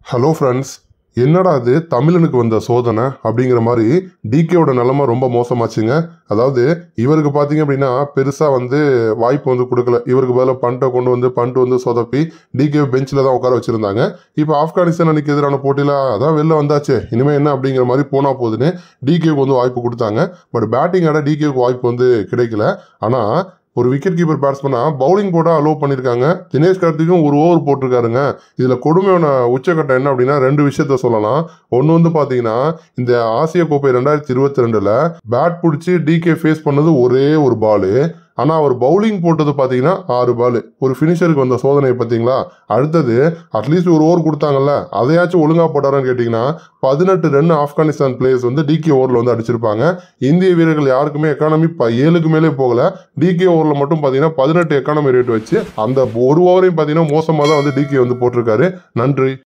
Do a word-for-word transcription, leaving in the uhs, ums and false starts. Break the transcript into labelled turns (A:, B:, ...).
A: Hello friends, என்னடா அது தமிழனுக்கு வந்த சோதனை அப்படிங்கிற மாதிரி டிகேவோட நிலைமை ரொம்ப மோசமாச்சுங்க. அதாவது இவருக்கு பார்த்தீங்க அப்படின்னா பெருசாக வந்து வாய்ப்பு வந்து கொடுக்கல. இவருக்கு பதிலாக பண்ட்டை கொண்டு வந்து பண்ட்டு வந்து சொதப்பி டிகே பெஞ்சில் தான் உட்கார வச்சுருந்தாங்க. இப்போ ஆப்கானிஸ்தான் அன்னைக்கு எதிரான போட்டியில் அதான் வெளில வந்தாச்சு, இனிமேல் என்ன அப்படிங்கிற மாதிரி போனால் போகுதுன்னு டிகேவுக்கு வந்து வாய்ப்பு கொடுத்தாங்க. பட் பேட்டிங் ஆட டிகேவுக்கு வாய்ப்பு வந்து கிடைக்கல. ஆனால் ஒரு விக்கெட் கீப்பர் பேட்ஸ்மேனா பவுலிங் போட அலோவ் பண்ணியிருக்காங்க. தினேஷ் கார்த்திக்கும் ஒரு ஓவர் போட்டிருக்காருங்க. இதில் கொடுமையான உச்சக்கட்டம் என்ன அப்படின்னா ரெண்டு விஷயத்த சொல்லலாம். ஒன்று வந்து பார்த்தீங்கன்னா இந்த ஆசிய கோப்பை ரெண்டாயிரத்தி இருபத்தி ரெண்டுல பேட் பிடிச்சி டிகே ஃபேஸ் பண்ணது ஒரே ஒரு பாலு. ஆனால் அவர் பவுலிங் போட்டது பார்த்தீங்கன்னா ஆறு பால். ஒரு ஃபினிஷருக்கு வந்த சோதனை பார்த்தீங்களா. அடுத்தது அட்லீஸ்ட் ஒரு ஓவர் கொடுத்தாங்கல்ல, அதையாச்சும் ஒழுங்காக போட்டாரான்னு கேட்டிங்கன்னா பதினெட்டு ரன் ஆப்கானிஸ்தான் பிளேயர்ஸ் வந்து டிகே ஓவரில் வந்து அடிச்சிருப்பாங்க. இந்திய வீரர்கள் யாருக்குமே எக்கானமி ஏழுக்கு மேலே போகல. டிகே ஓவரில் மட்டும் பார்த்தீங்கன்னா பதினெட்டு எக்கானமி ரேட் வச்சு அந்த ஒரு ஓவரையும் பார்த்தீங்கன்னா மோசமாக தான் வந்து டிகே வந்து போட்டிருக்காரு. நன்றி.